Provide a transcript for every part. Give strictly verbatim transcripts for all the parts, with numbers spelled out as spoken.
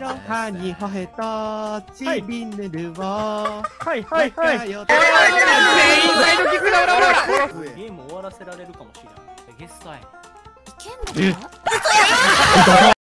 ろはにほへとちびぬるをはいはいはい。 全員サイドキックだ。 ゲーム終わらせられるかもしれない。ゲストアイ。 いけんのか？嘘や。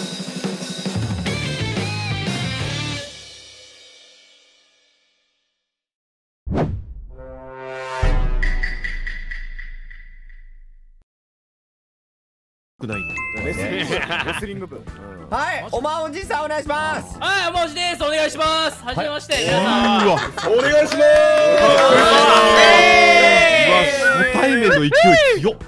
レスリング部。 はい、おまおじさんお願いします。 はい、おまおじです。お願いします。はじめまして。皆さん。 お願いします。初対面の勢い強っ。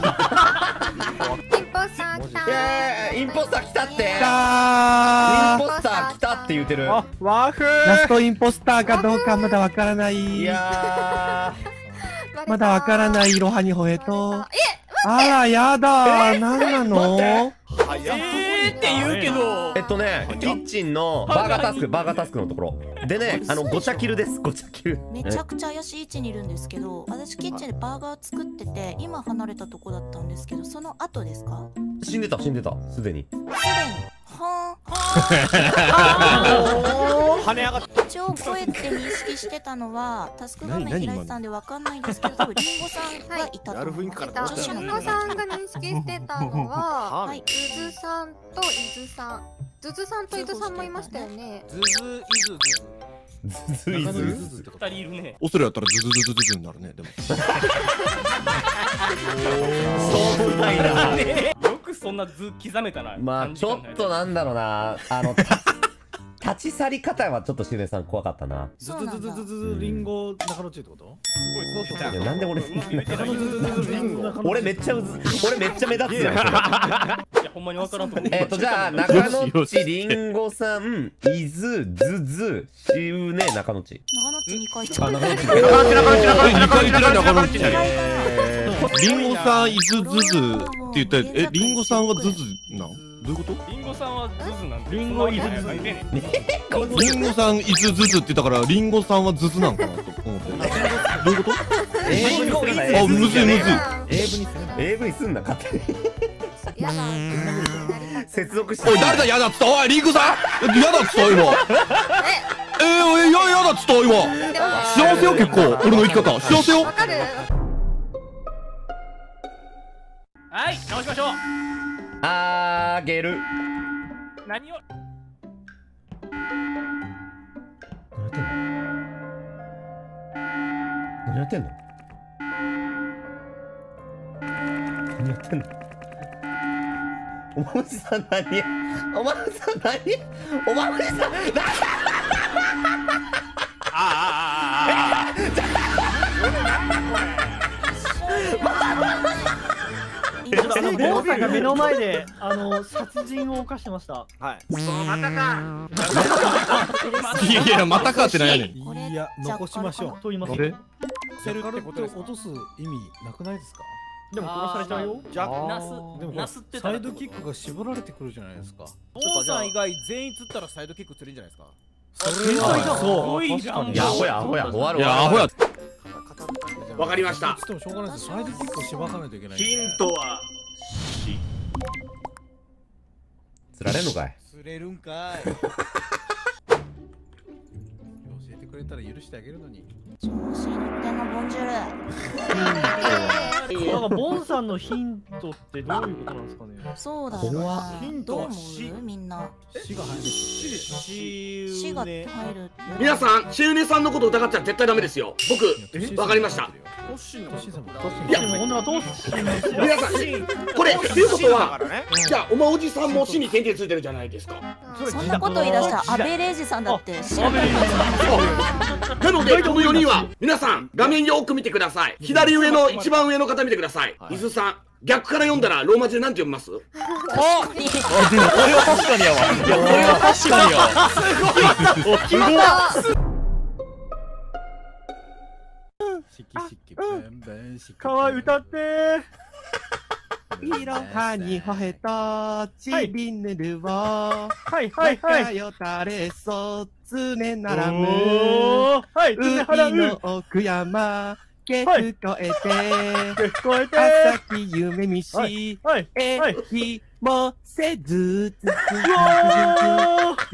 インポスター来たって。インポスター来たって言ってる。 あ、ワーフラストインポスターかどうかまだわからない。 いやまだわからないいろはにほへと。あらやだ、なんなの？ えーって言うけど。 えっとね、キッチンのバーガータスク、バーガータスクのところでね、あのごちゃキルです、ごちゃキル。 めちゃくちゃ怪しい位置にいるんですけど、私キッチンでバーガー作ってて、今離れたとこだったんですけど、その後ですか？ 死んでた、死んでた、すでに。 すでに。は跳ね上がっー。一応声って認識してたのはタスク画面開いてたんでわかんないんですけど、多分リンゴさんがいたと思います。 リンゴさんが認識してたのは、 はい。 ズズさんとイズさん、ズズさんとイズさんもいましたよね。 ズズイズズズ。 ズズイズ。 二人いるね。 おそれやったらズズズズズズになるね。でも。 そうみたいな。 よくそんな図刻めたな。 まあちょっとなんだろうな、あの立ち去り方はちょっとしゅうねさん怖かったな。 ズズズズズズリンゴ中野中ってこと？ すごいそうそう。 いやなんで俺中野ズズズリンゴ。 俺めっちゃうず俺めっちゃ目立つよ。 いやほんまにわからんと思う。 えっとじゃあ中野ちりんごさん、伊豆ズズしゅうね中野ち。 長野ちにかい行った。 あ中野ち。 中野ち中野ち。リンゴさんイズズズって言ったら、えリンゴさんはズズなの？どういうこと？ リンゴさんはズズなんで。 リンゴイズズ。 リンゴさんイズズズって言ったからリンゴさんはズズなんかなと思って。どういうこと？ 英文にするな。 あ、むずいむずい。 英文にするな。英文にすんな勝手に。 やだ。 接続して。 おい誰だやだっつった？おいリンゴさん？やだっつった今。ええおいややだっつった今。幸せよ結構俺の生き方幸せよ。 わかる？ はい、直しましょう。 あげる。 何を？ 何やってんの？何やってんの？おまむじさん何？おまむじさん何？おまむじさん何？ ああああああ。 あのボンさんが目の前であの殺人を犯してました。 はい。 またか。 いやいやまたかってなんやねん。 いや残しましょう。と言います。 え？ セルってことですか？ 落とす意味なくないですか？ でも殺されちゃうよ。 じゃあナスでもナスってサイドキックが絞られてくるじゃないですか。 ボンさん以外全員釣ったらサイドキック釣れるんじゃないですか？ それはそう。 いいじゃん。 いやアホやアホや終わるいやアホや。 わかりました。 つってもしょうがないです。サイドキックを縛らないといけない。 ヒントは釣られんのかい？ 釣れるんかい。教えてくれたら許してあげるのに。 調子に乗ってんのボンジュール。 なんかボンさんのヒントってどういうことなんですかね。 そうだよな。 ヒントはどう思うみんな。 死が入る。 死が入る。 皆さん、シウネさんのこと疑ったら絶対ダメですよ。僕、わかりました。 トッシーのトッシーさんも。 いや、 本当はどうし皆さん、これ、ということは、じゃあ、おまおじさんも死に点々ついてるじゃないですか。 そんなこと言い出したらアベレージさんだって知らない。 なので、このよにんは、皆さん、画面よく見てください。左上の一番上の方見てください。伊豆さん、逆から読んだらローマ字で何て読みます？ あ、でもこれは確かにやわ。いやこれは確かにやわ。 決まった。 シキシキベンベンシキ。 かわいい歌ってー。 いろはにほへとちびぬるをはいはいはい。 仲よたれそつねならむ。 はい。 海の奥山け聞こえて聞こえて。 朝日夢見しはい。 えひもせずつつ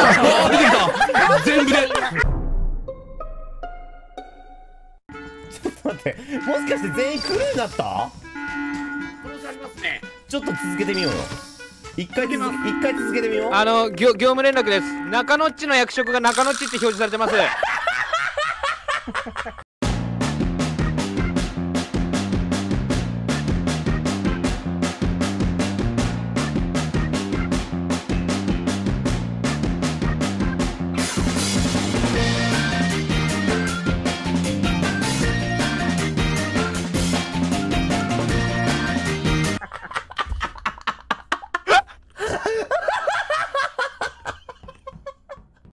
出てきた全部で待って、もしかして全員クルーになった？ 可能性ありますね。 ちょっと続けてみようよ。一回続け、一回続けてみよう。 あの業業務連絡です。中野っちの役職が中野っちって表示されてます。